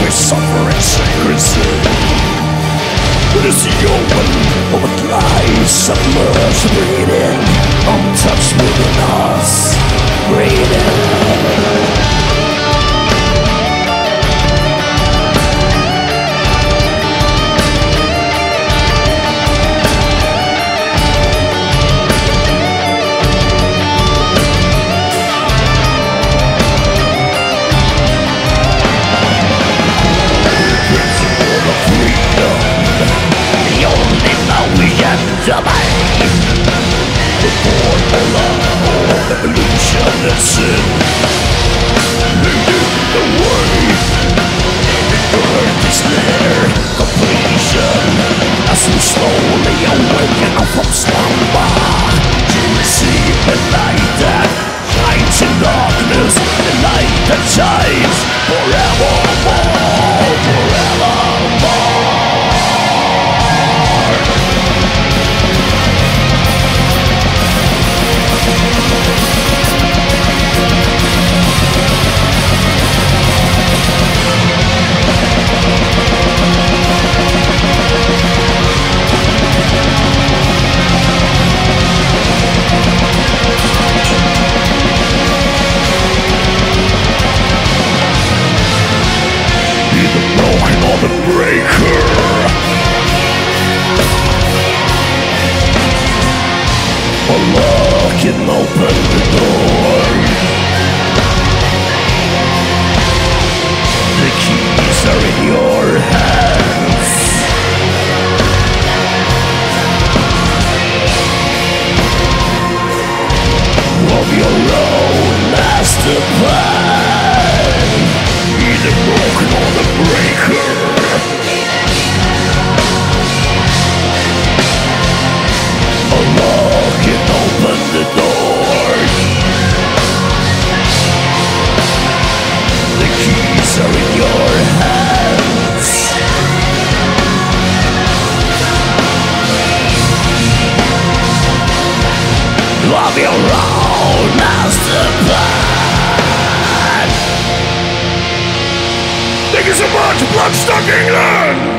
we suffer in secrecy. It is the open of what lies submerged, breathing, untouched within us, breathing. The formula of evolution and sin, leading the way. The earth is near completion as we slowly awaken from slumber to receive the light that shines in darkness, the light that shines forevermore, forevermore. The breaker, a lock can open the door. The keys are in your hands. Of your own master plan, either broken or the breaker. Of your own master plan. Thank you so much, Bloodstock England!